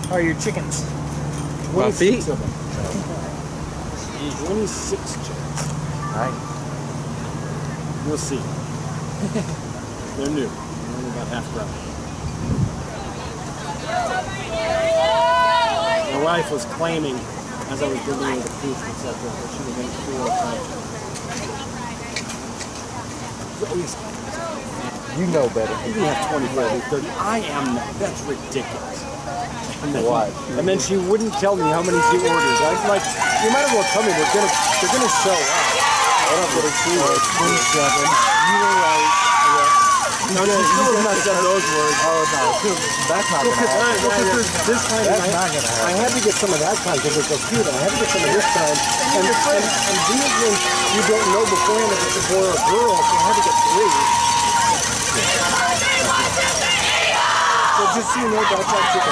are your chickens? 26 of them. 26 chickens. Right. You'll see. They're new. They're only about half grown. My wife was claiming, as I was delivering the food and stuff, that she was going to 4 or 5. You know better. You can have 25 or 30. I am not. That's ridiculous. Why? And then she wouldn't tell me how many she orders. I was like, you might as well tell me they're gonna show up. What up with a 27? You were right. Yeah. No, she still has not said those words. Oh no, that's not gonna happen. This time That's not gonna happen. I had to get some of that kind because it's so cute. I had to get some of this kind. And these ones you don't know beforehand if it's a boy or a girl, so I had to get 3. So just so you know, that's our chicken.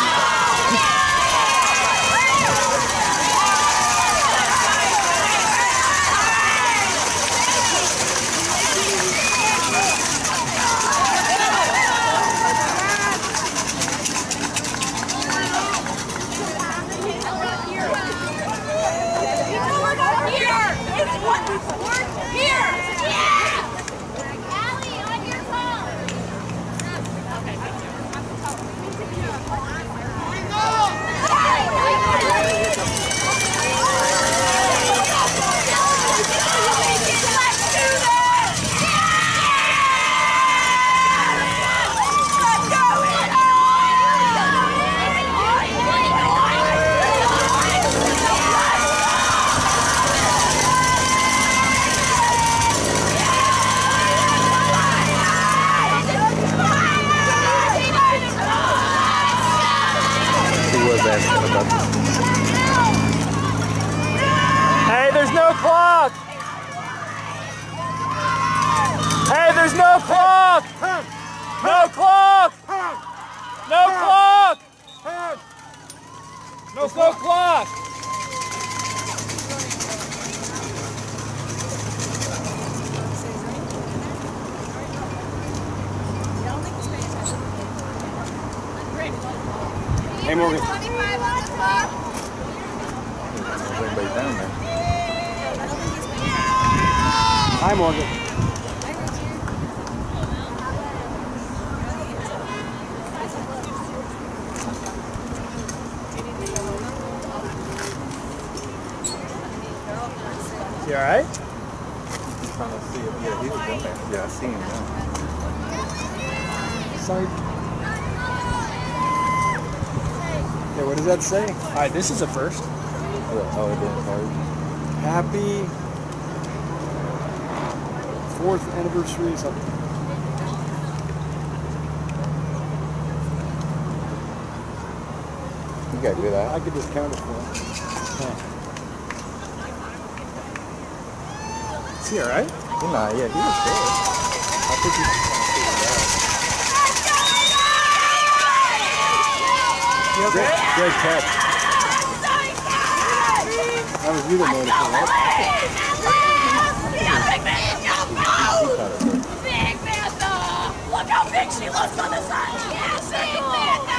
Hey, there's no clock! Hey, there's no clock! No clock! No clock! There's no clock! Hey, Morgan. Everybody down there. Hi, Morgan. You alright? I'm trying to see if he was in there. Yeah, I see him now. Sorry. Yeah, what does that say? Alright, this is a first. Oh, it didn't hurt. Happy 4th anniversary something. You got good eye. I could just count it for him. Is he alright? Nah, yeah, he was good. I think he's You okay? Great catch. That was you that made it for that. Big Panther! Look how big she looks on the side! Yeah, Big Panther!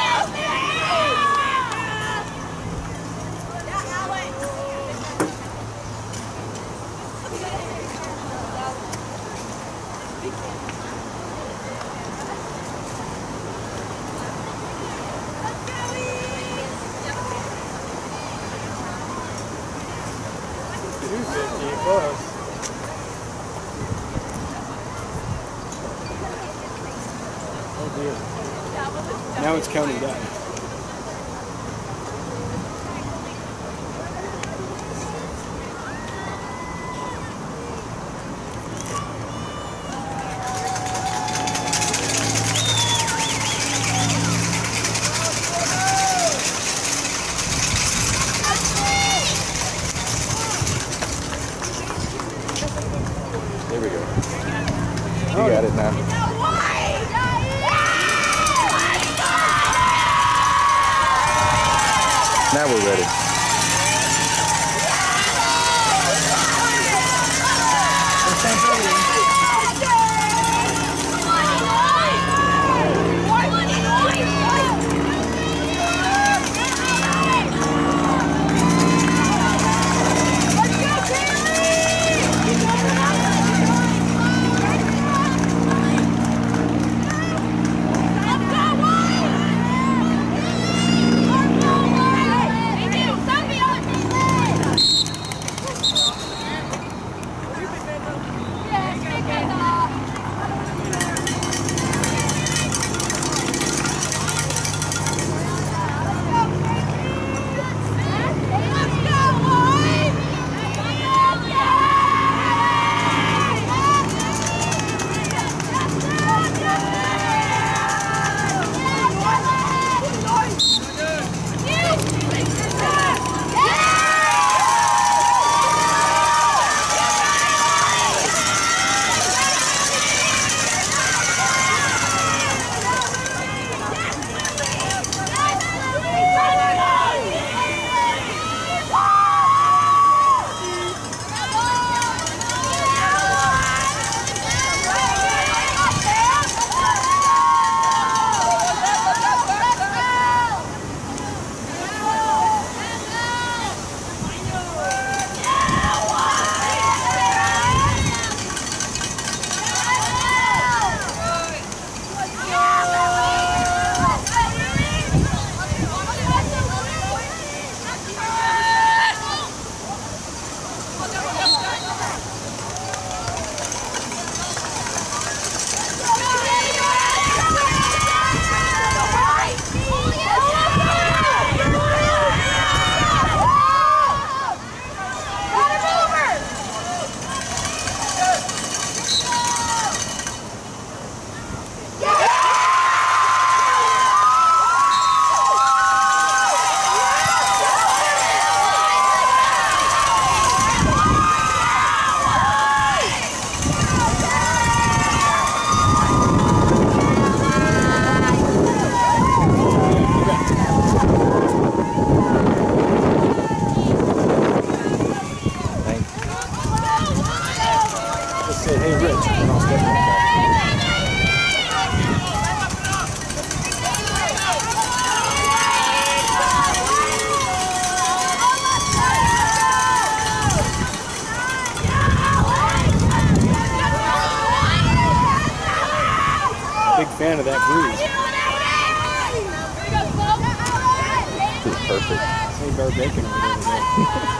Now it's counting down. There we go. You got it now. Now we're ready. hey, Rich, and I'll step back. Big fan of that breeze. Perfect. Same bar bacon over there today.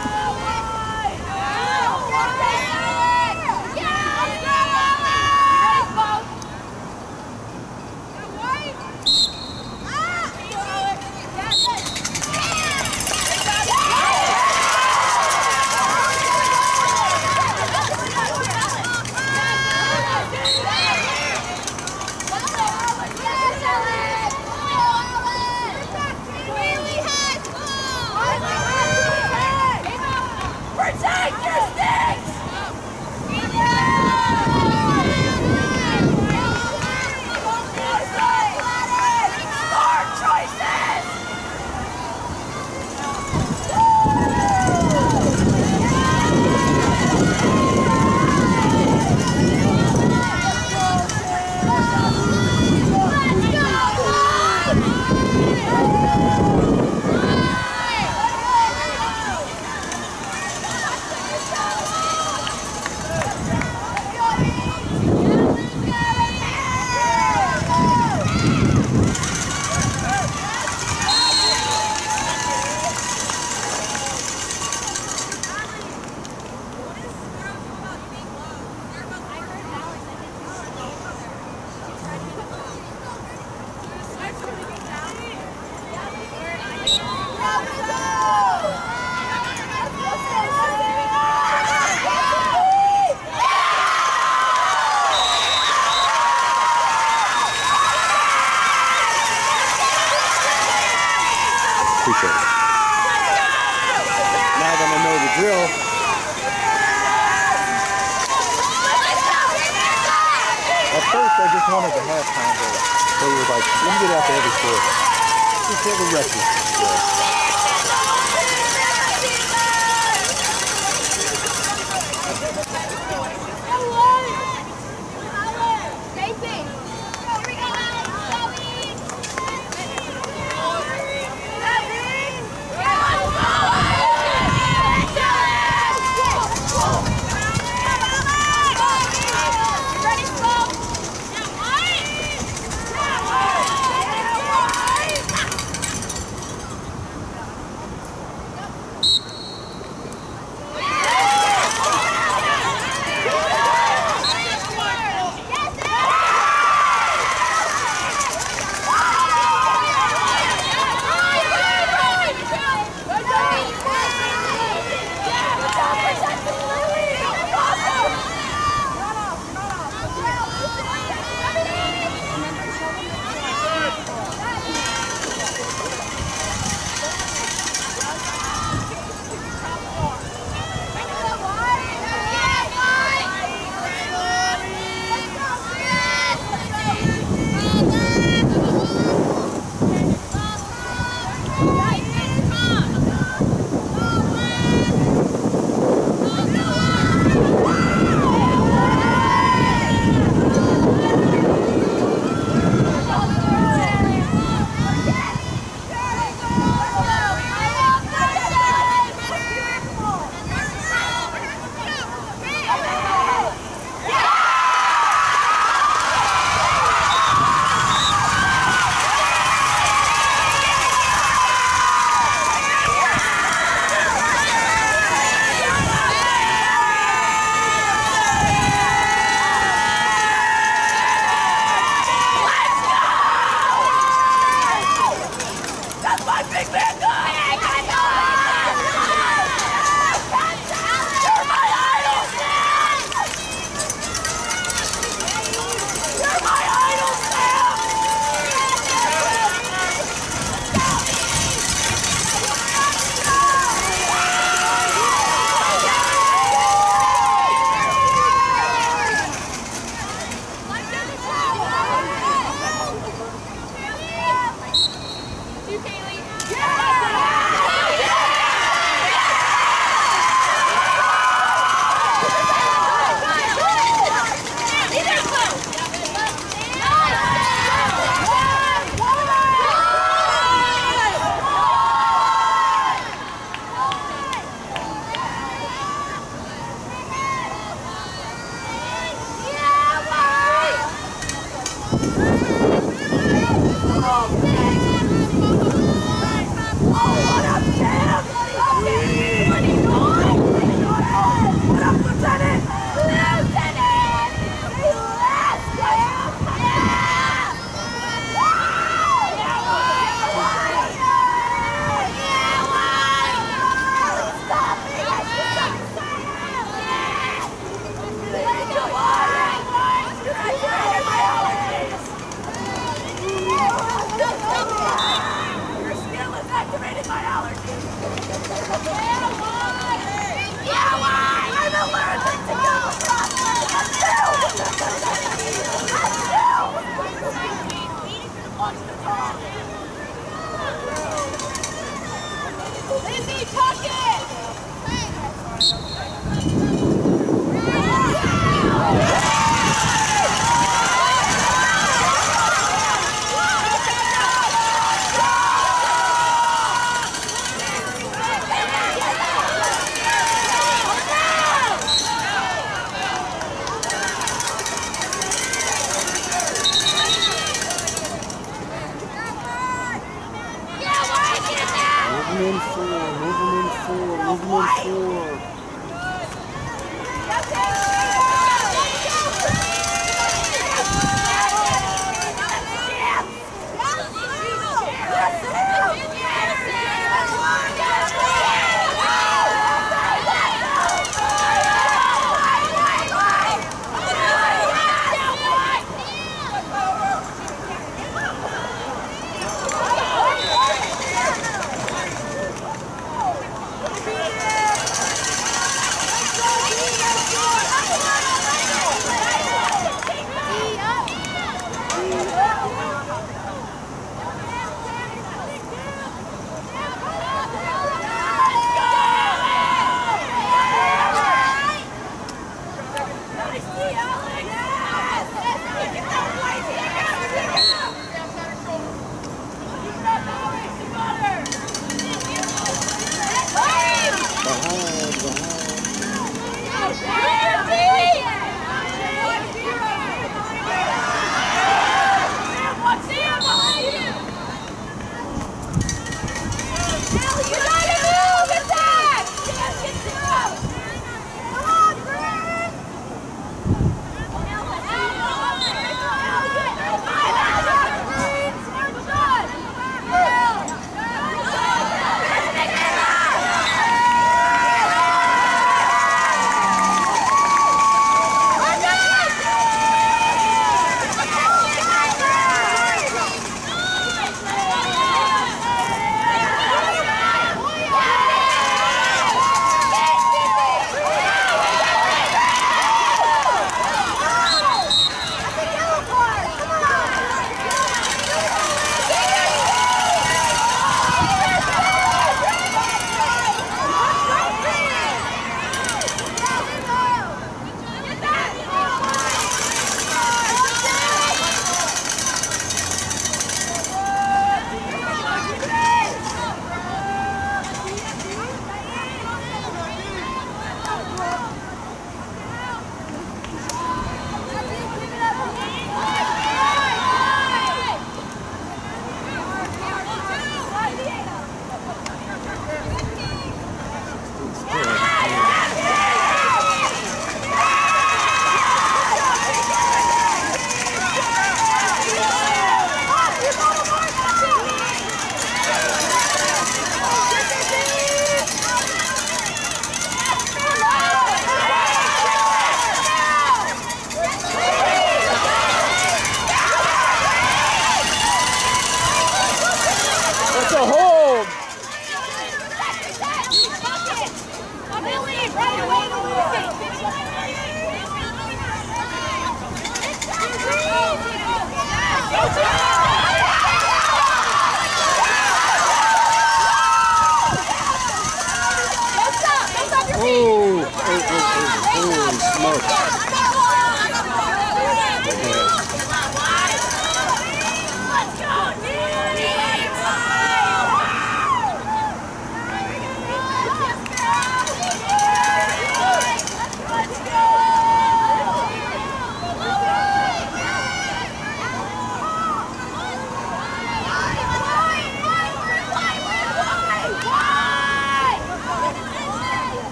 Appreciate it. Now that I know the drill. At first, I just wanted the halftime goal. So we were like, let me get out to every four. Just have a record. Yeah.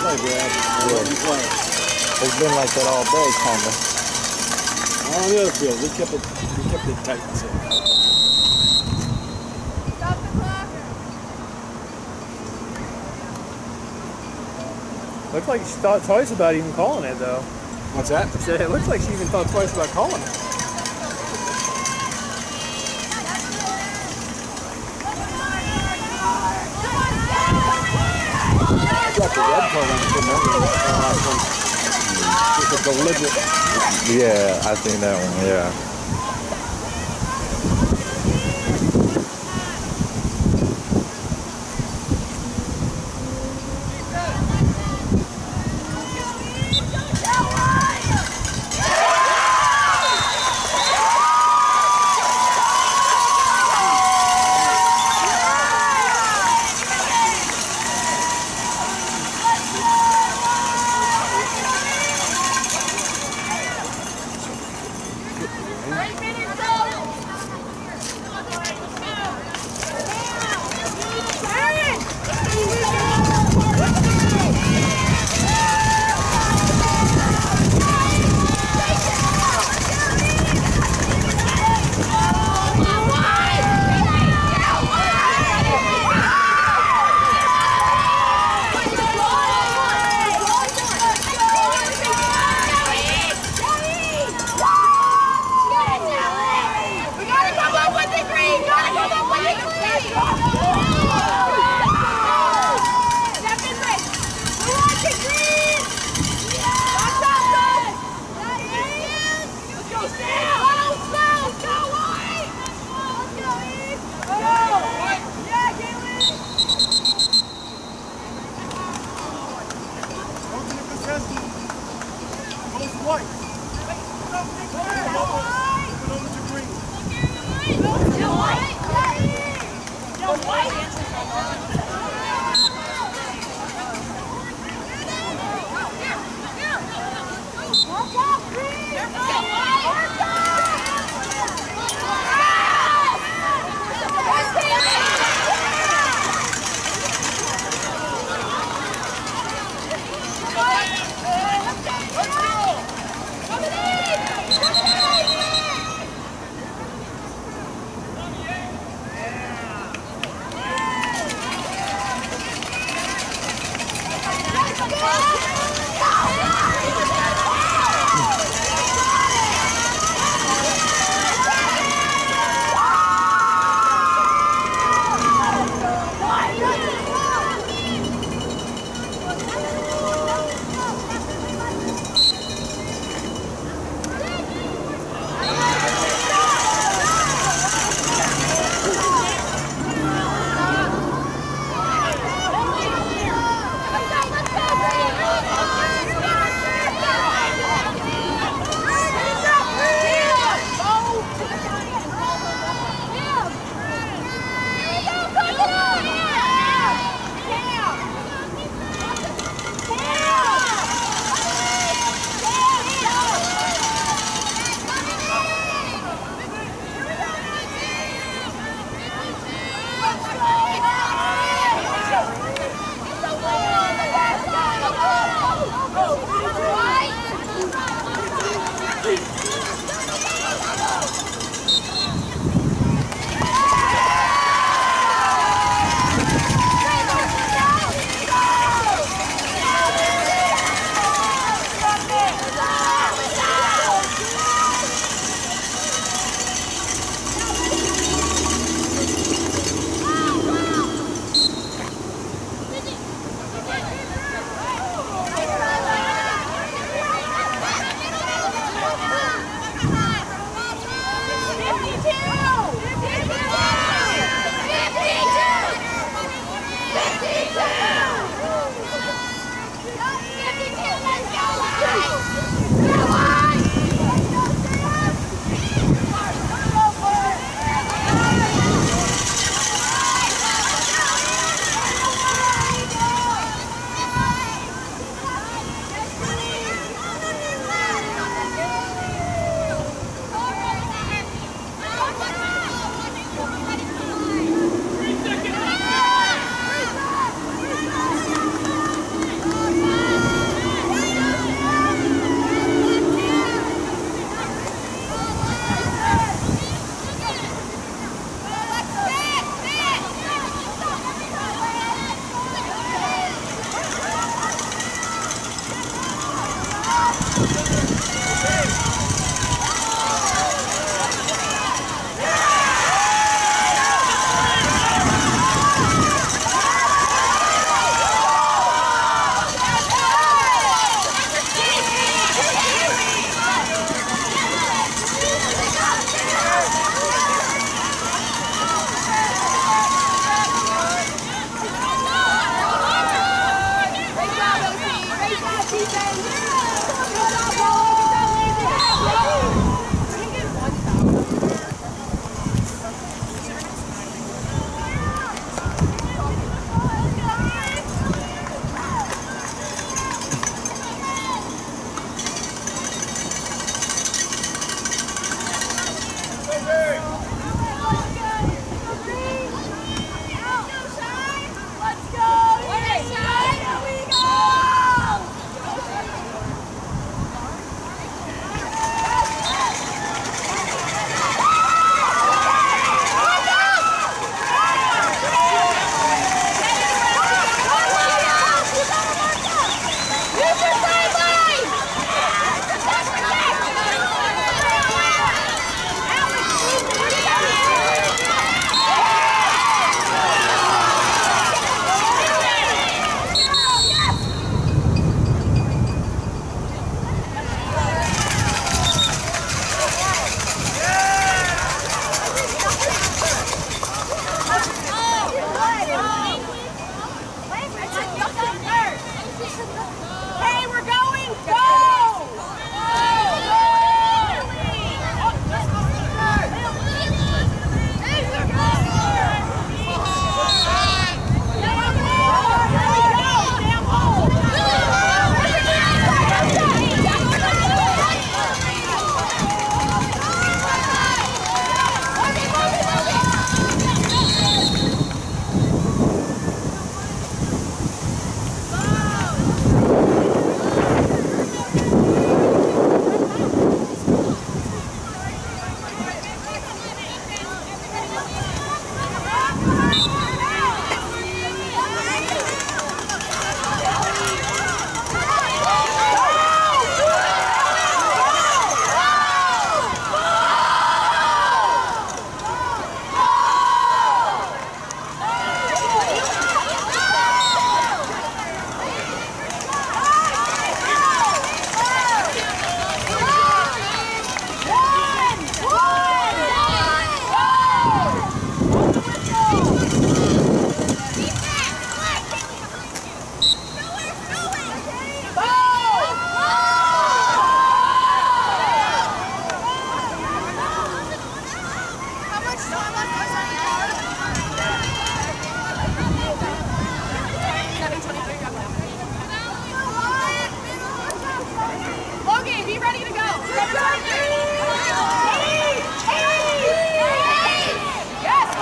Play, Brad. Yeah. You play. It's been like that all day, kind of. On the other field, we kept it tight and safe. Stop the clock. Looked like she thought twice about even calling it, though. What's that? I said it looks like she even thought twice about calling it. Got the red card on the last one. Just a deliberate. Yeah, I seen that one. Yeah. Let's go! Hey, we're going. Go! Okay, be ready to go. Yes,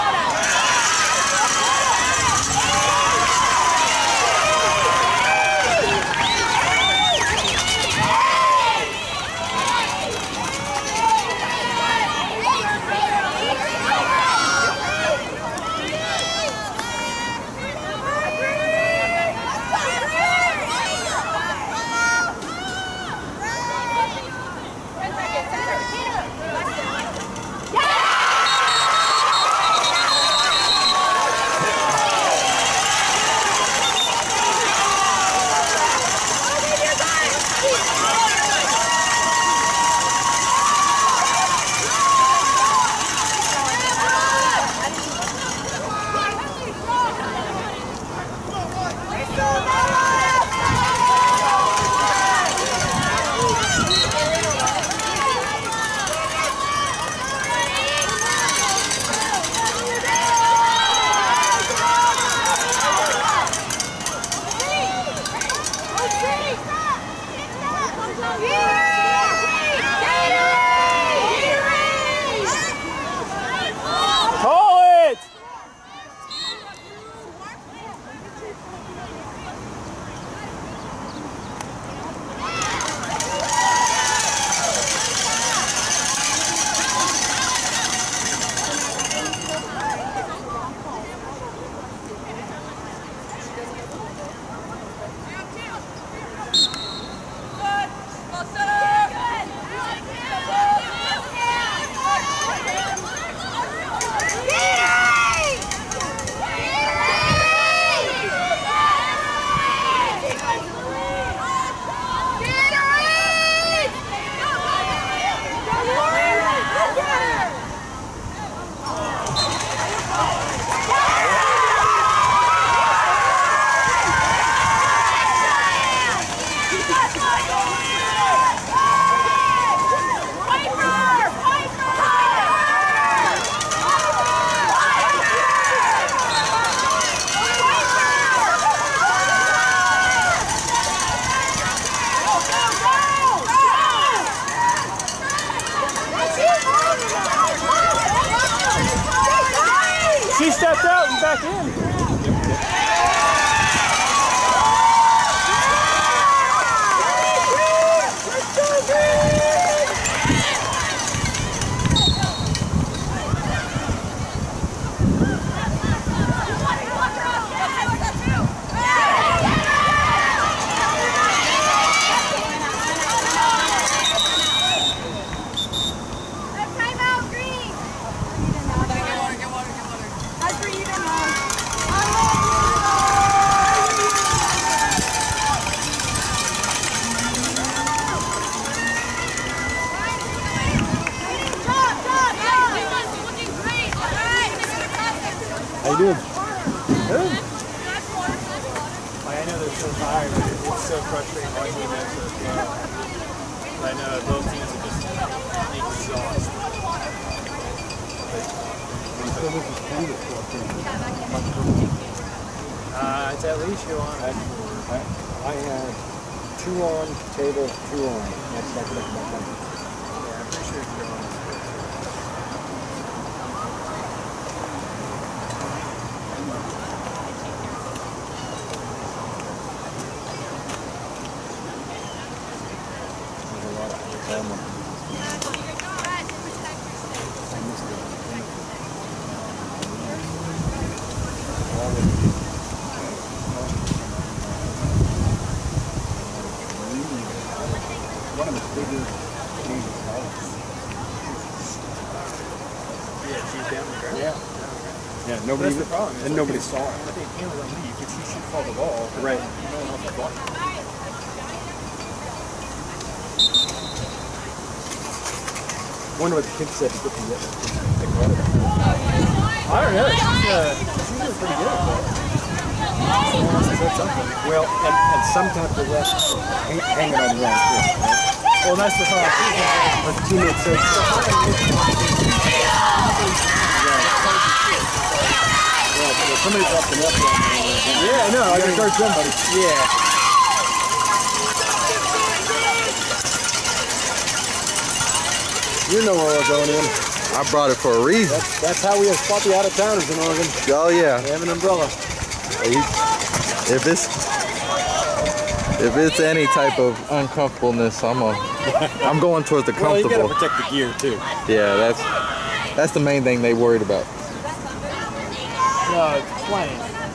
She stepped out and back in. Timeout, Green. Get water. That's for you to know. I know they're so high, but it's so frustrating watching them so slow. I know both teams are just exhausted. It's at least you on. I had 2 on, table, 2 on. That's like my number. Yeah, I'm pretty sure you're on. One of the biggest changes. Yeah, she's down the ground. Yeah. Yeah, nobody, That's the problem. and nobody saw it. I think it was on me. You could see she fall the ball. Right. No one else was blocking. Wonder what the kids said to get the credit. I don't know. She's doing pretty good. Someone else has said something. Well, and sometimes the rest hanging on the wrong foot. Well, that's the problem. But the teammate said, well, somebody dropped an F on me. Yeah, I know. I gotta start somebody. Yeah. You know where we're going in. I brought it for a reason. That's how we spot the out-of-towners in Oregon. Oh yeah. They have an umbrella. If it's any type of uncomfortableness, I'm going towards the Well, you comfortable. gotta protect the gear too. Yeah, that's the main thing they worried about. No, it's plain.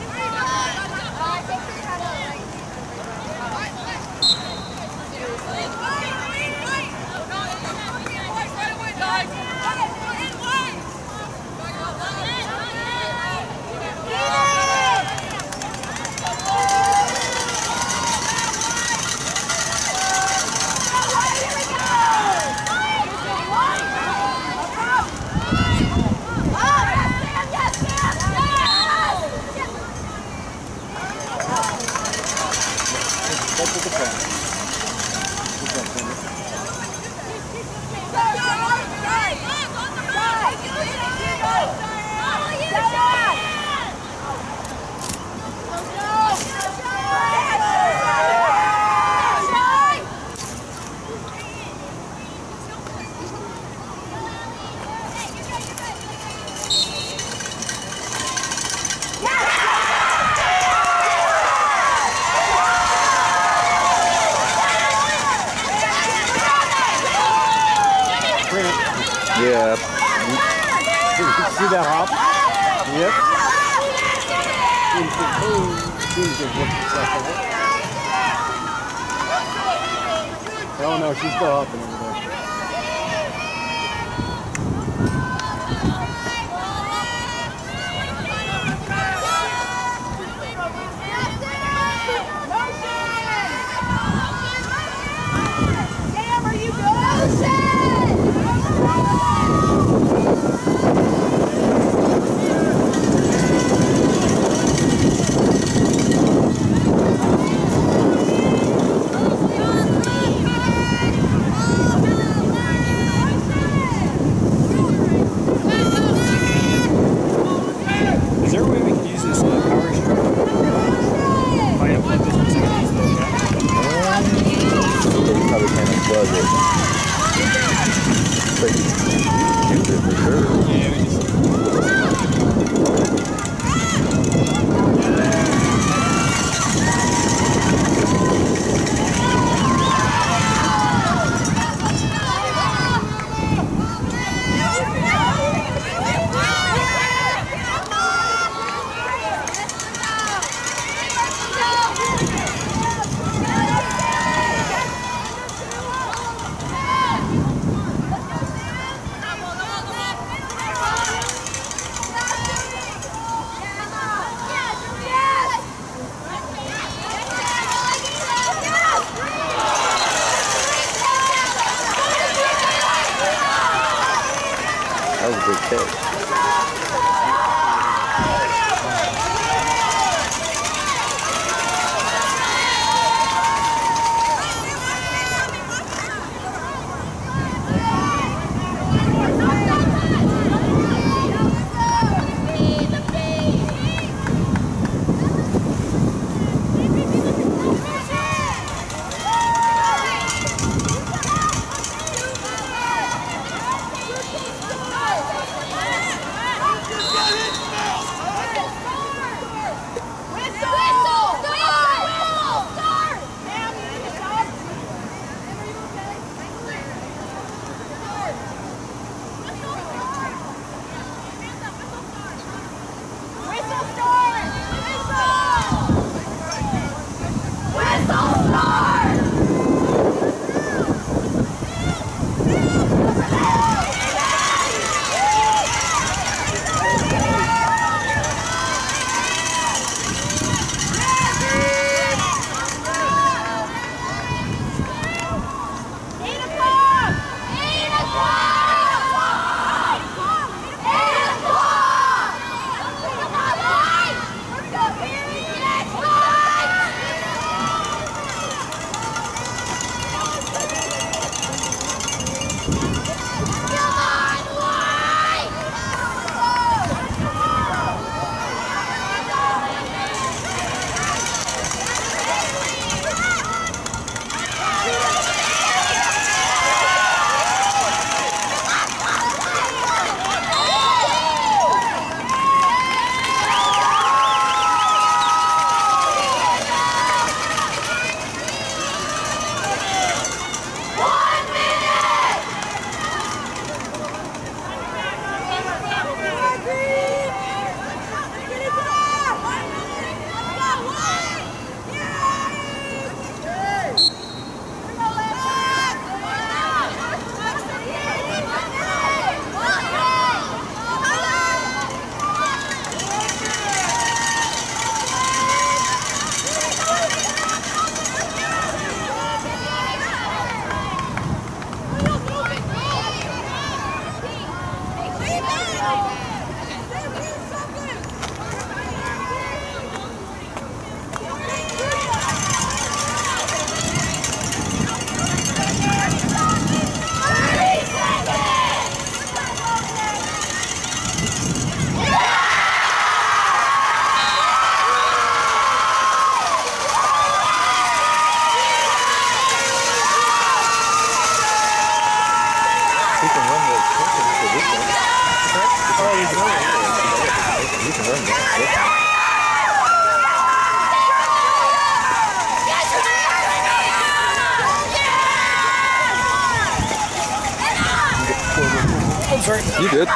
That's what the problem. Yeah. See that hop? Yep. Seems to work itself out. Oh no, she's still hopping over there. Damn, are you good? Is there a way we can use this power strip? If I implement this with some of these though, You probably can't unplug it. But you can use it for sure. yeah, we just... That was a good catch. You did.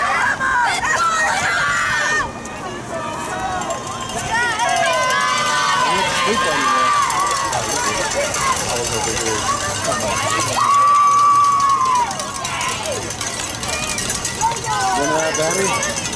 Battery?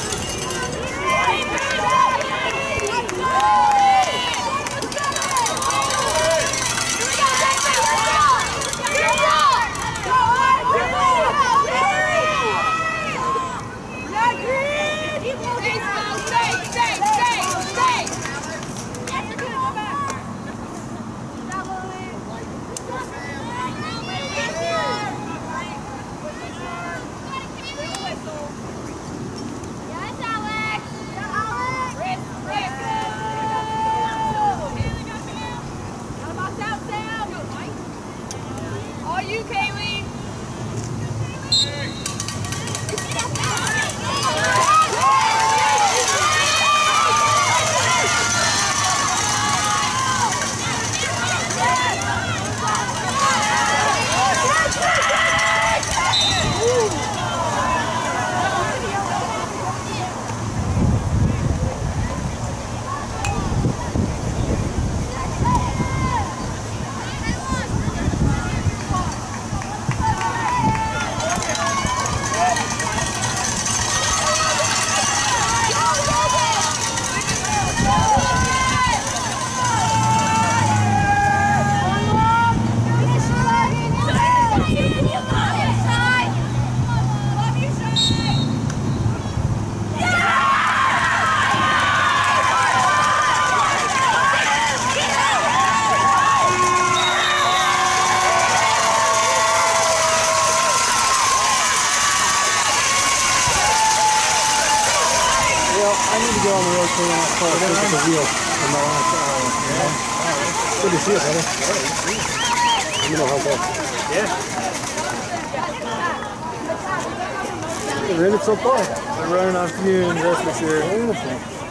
I need to go on the road clean out car. Look at the wheel from my last hour. Yeah. Good to see you, brother. Let me know how it goes. Yeah. Good so far. We're running on fumes, that's for sure. Beautiful.